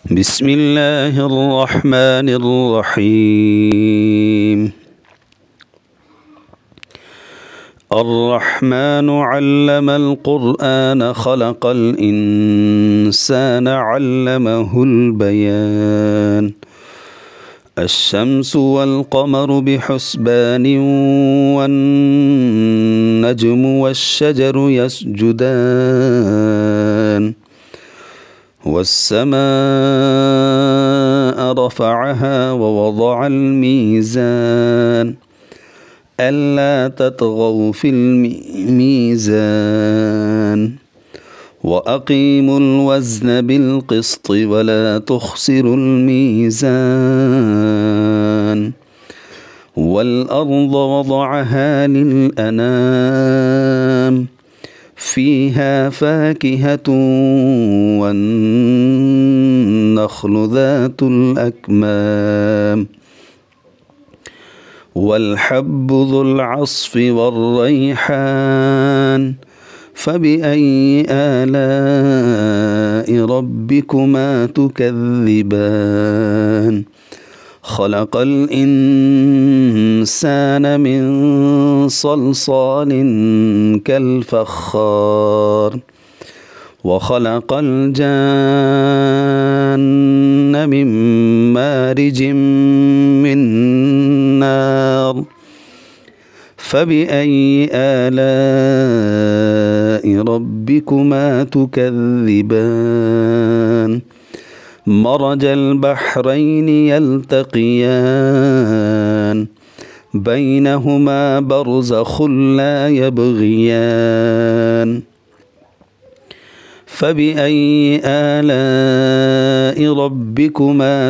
بسم الله الرحمن الرحيم. الرحمن علم القرآن خلق الإنسان علمه البيان. الشمس والقمر بحسبان والنجم والشجر يسجدان والسماء رفعها ووضع الميزان ألا تطغوا في الميزان وأقيموا الوزن بالقسط ولا تخسروا الميزان والأرض وضعها للأنام فيها فاكهة والنخل ذات الأكمام والحب ذو العصف والريحان فبأي آلاء ربكما تكذبان خلق الإنسان من صلصال كالفخار وخلق الجان من مارج من نار فبأي آلاء ربكما تكذبان مرج البحرين يلتقيان بينهما برزخ لا يبغيان فبأي آلاء ربكما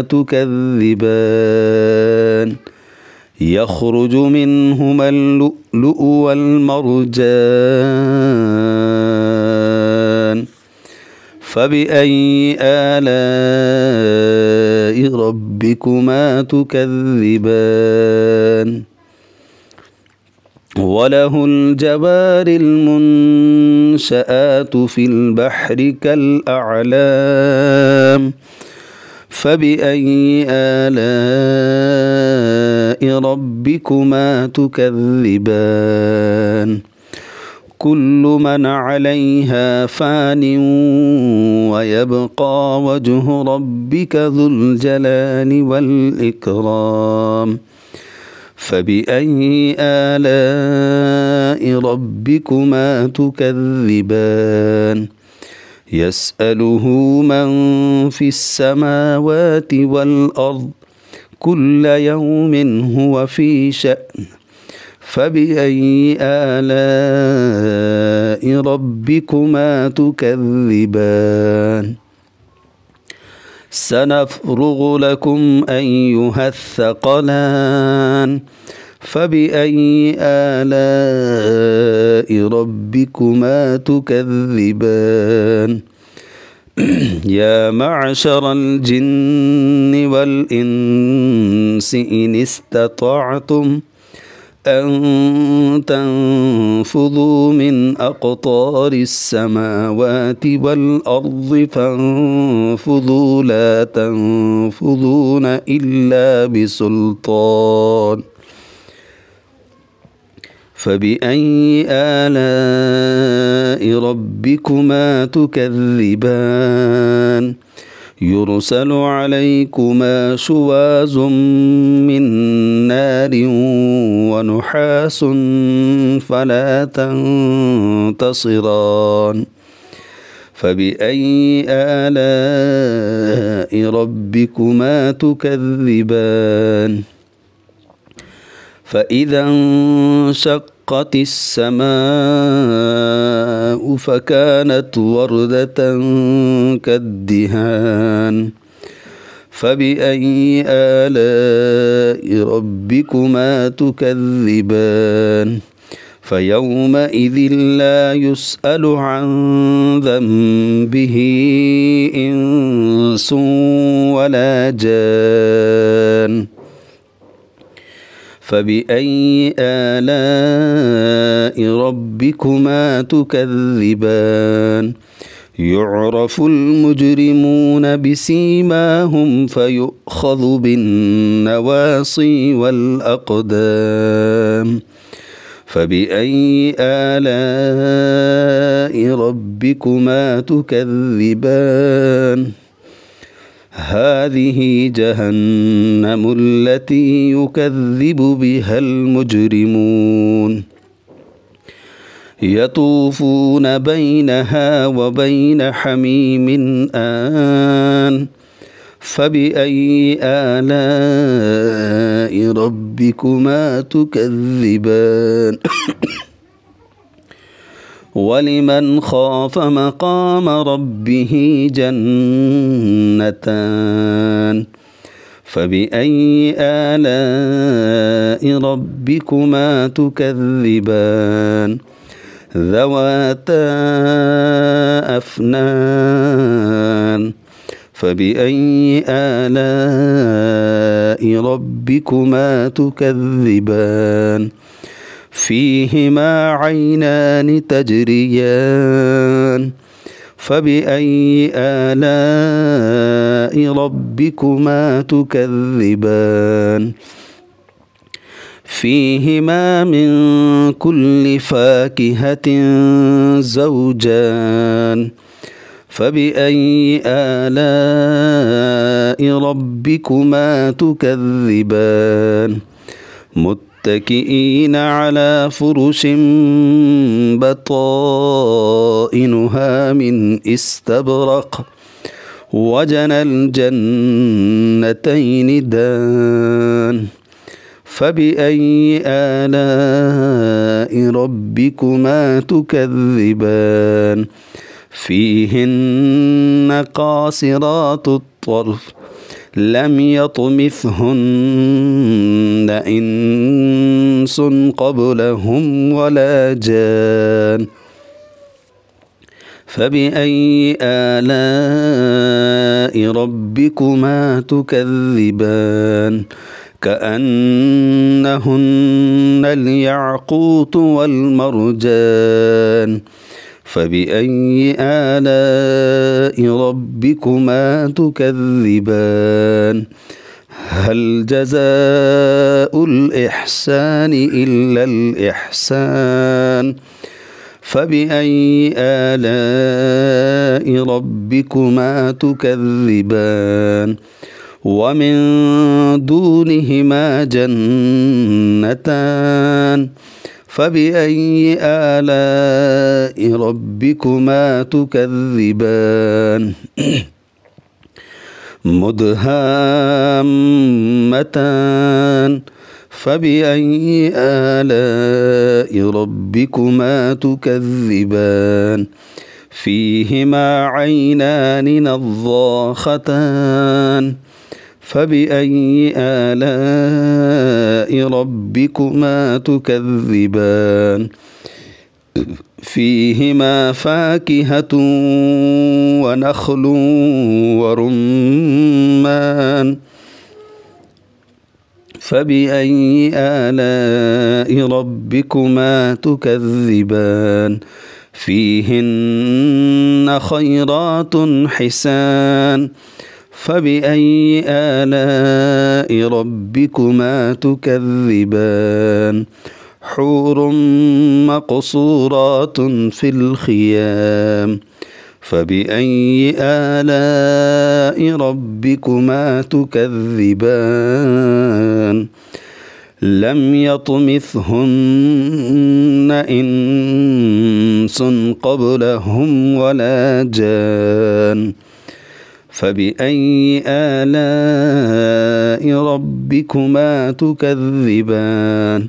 تكذبان يخرج منهما اللؤلؤ والمرجان فبأي آلاء ربكما تكذبان وله الجوار المنشآت في البحر كالأعلام فبأي آلاء ربكما تكذبان كل من عليها فان ويبقى وجه ربك ذو الجلال والإكرام فبأي آلاء ربكما تكذبان يسأله من في السماوات والأرض كل يوم هو في شأن فبأي آلاء ربكما تكذبان سنفرغ لكم أيها الثقلان فبأي آلاء ربكما تكذبان يا معشر الجن والإنس إن استطعتم أن تنفذوا من أقطار السماوات والأرض فانفذوا لا تنفذون إلا بسلطان فبأي آلاء ربكما تكذبان يرسل عليكما شواظ من نار ونحاس فلا تنتصران فبأي آلاء ربكما تكذبان فإذا انشقت السماء فكانت وردة كالدهان فبأي آلاء ربكما تكذبان فيومئذ لا يسأل عن ذنبه إنس ولا جان فبأي آلاء ربكما تكذبان يعرف المجرمون بسيماهم فيؤخذ بالنواصي والأقدام فبأي آلاء ربكما تكذبان هذه جهنم التي يكذب بها المجرمون يطوفون بينها وبين حميم آن فبأي آلاء ربكما تكذبان ولمن خاف مقام ربه جنتان فبأي آلاء ربكما تكذبان ذواتا أفنان فبأي آلاء ربكما تكذبان فيهما عينان تجريان فبأي آلاء ربكما تكذبان فيهما من كل فاكهة زوجان فبأي آلاء ربكما تكذبان متكئين على فرش بطائنها من استبرق وجنى الجنتين دان فبأي آلاء ربكما تكذبان فيهن قاصرات الطرف لم يطمثهن إنس قبلهم ولا جان فبأي آلاء ربكما تكذبان كأنهن الياقوت والمرجان فبأي آلاء ربكما تكذبان هل جزاء الإحسان إلا الإحسان فبأي آلاء ربكما تكذبان ومن دونهما جنتان فبأي آلاء ربكما تكذبان مدهامتان فبأي آلاء ربكما تكذبان فيهما عينان نضاختان فبأي آلاء ربكما تكذبان فيهما فاكهة ونخل ورمان فبأي آلاء ربكما تكذبان فيهن خيرات حسان فبأي آلاء ربكما تكذبان حور مقصورات في الخيام فبأي آلاء ربكما تكذبان لم يطمثهن إنس قبلهم ولا جان فبأي آلاء ربكما تكذبان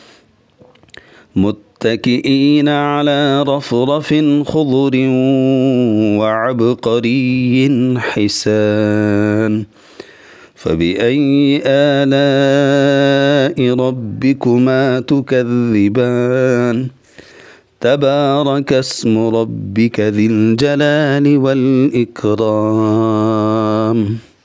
متكئين على رفرف خضر وعبقري حسان فبأي آلاء ربكما تكذبان تبارك اسم ربك ذي الجلال والإكرام.